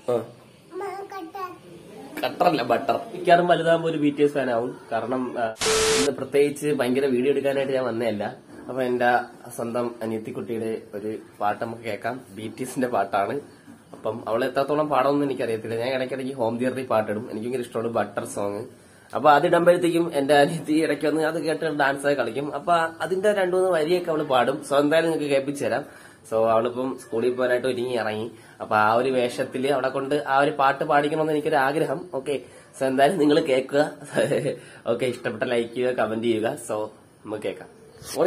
കട്ടറല്ല butter. മിക്കാറും വലുതാകുമ്പോ ഒരു BTS fan ആവും. കാരണം ഇന്ന് പ്രത്യേകിച്ച് ഭയങ്കര വീഡിയോ എടുക്കാനായിട്ട് ഞാൻ വന്നതല്ല. അപ്പൊ എന്റെ സ്വന്തം അനിയത്തിക്കുട്ടിയുടെ ഒരു പാട്ട് നമുക്ക് കേൾക്കാം. BTSന്റെ പാട്ടാണ്. അപ്പം അവളെ എത്രത്തോളം പാടണമെന്ന് എനിക്കറിയത്തില്ല. ഞാൻ ഇടയ്ക്കിടയ്ക്ക് ഹോം തിയേറ്ററിൽ പാട്ടിടും. എനിക്ക് ഭയങ്കര ഇഷ്ടമാണ് ബട്ടർ സോങ്. അപ്പൊ അതിടുമ്പോഴത്തേക്കും എന്റെ അനിയത്തി ഇടയ്ക്ക് വന്ന് അത് കേട്ട് ഡാൻസ് ആയി കളിക്കും. അപ്പൊ അതിന്റെ 2-3 വരിയൊക്കെ അവള് പാടും. സോ എന്തായാലും നിങ്ങൾക്ക് കേൾപ്പിച്ചു തരാം. സോ അവളിപ്പം സ്കൂളിൽ പോകാനായിട്ട് ഒരുങ്ങി ഇറങ്ങി. അപ്പൊ ആ ഒരു വേഷത്തില് അവളെ കൊണ്ട് ആ ഒരു പാട്ട് പാടിക്കണമെന്ന് എനിക്കൊരു ആഗ്രഹം. ഓക്കെ, സോ എന്തായാലും നിങ്ങൾ കേൾക്കുക. ഓക്കെ, ഇഷ്ടപ്പെട്ട ലൈക്ക് ചെയ്യുക, കമന്റ് ചെയ്യുക. സോ നമുക്ക് കേൾക്കാം. അവിടെ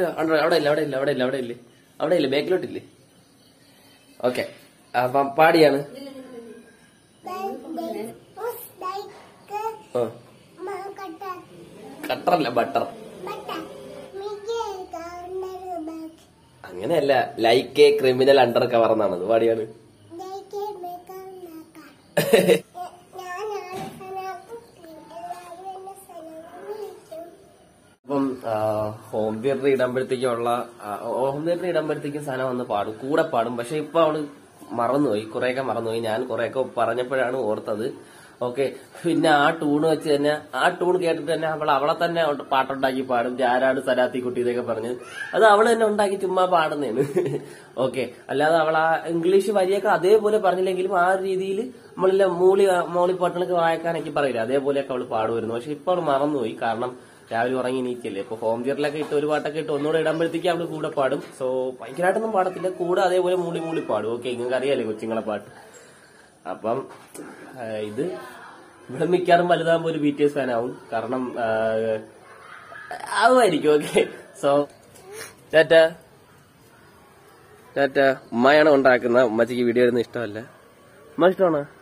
ഇല്ല ബാക്കിലോട്ടില്ലേ? ഓക്കെ, അപ്പം പാടിയാണ്. കട്ടറല്ല ബട്ടർ. അങ്ങനെയല്ല, like a criminal undercover എന്നാണ്. പാടിയാണ്. അപ്പം ഹോം തിയേറ്റർ ഇടുമ്പോഴത്തേക്കും സാധനം വന്ന് പാടും, കൂടെ പാടും. പക്ഷെ ഇപ്പൊ അവള് മറന്നുപോയി, കുറെയൊക്കെ മറന്നുപോയി. ഞാൻ കുറെയൊക്കെ പറഞ്ഞപ്പോഴാണ് ഓർത്തത്. ഓക്കെ, പിന്നെ ആ ടൂൺ വെച്ച് തന്നെ, ആ ടൂൺ കേട്ടിട്ട് തന്നെ അവളെ തന്നെ പാട്ടുണ്ടാക്കി പാടും. ആരാണ് സലാത്തി കുട്ടി ഇതൊക്കെ പറഞ്ഞ് അത് അവള് തന്നെ ഉണ്ടാക്കി ചുമ്മാ പാടുന്നതാണ്. ഓക്കെ, അല്ലാതെ അവൾ ആ ഇംഗ്ലീഷ് വരിയൊക്കെ അതേപോലെ പറഞ്ഞില്ലെങ്കിലും ആ ഒരു രീതിയിൽ നമ്മളെല്ലാം മോളി പാട്ടുകളൊക്കെ വായിക്കാനൊക്കെ പറയില്ല, അതേപോലെയൊക്കെ അവള് പാടുമായിരുന്നു. പക്ഷെ ഇപ്പൊ അവള് മറന്നുപോയി. കാരണം രാവിലെ ഉറങ്ങി നീക്കല്ലേ. ഇപ്പൊ ഹോം തിയേറ്ററിലൊക്കെ ഇട്ട് ഒരു പാട്ടൊക്കെ ഇട്ട് ഒന്നുകൂടെ ഇടുമ്പോഴത്തേക്ക് അവള് കൂടെ പാടും. സോ ഭയങ്കരമായിട്ടൊന്നും പാടത്തില്ല, കൂടെ അതേപോലെ മൂളി പാടും. ഓക്കെ, നിങ്ങൾക്ക് അറിയാലേ കൊച്ചുങ്ങളെ പാട്ട്. അപ്പം ഇത് ഇവിടെ മിക്കാറും വലുതാകുമ്പോ ഒരു BTS ഫാൻ ആവും. കാരണം ആവുമായിരിക്കും. Okay, so Tata. ഉമ്മയാണ് ഉണ്ടാക്കുന്ന. ഉമ്മച്ചിക്ക് വീഡിയോ ഒന്നും ഇഷ്ടമല്ല. ഉമ്മ ഇഷ്ടമാണോ?